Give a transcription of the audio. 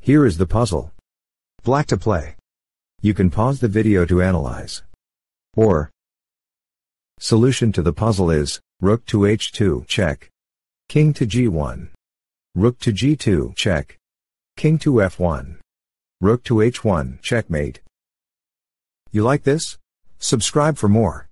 Here is the puzzle. Black to play. You can pause the video to analyze. Or, solution to the puzzle is, rook to h2, check. King to g1. Rook to g2, check. King to f1. Rook to h1, checkmate. You like this? Subscribe for more.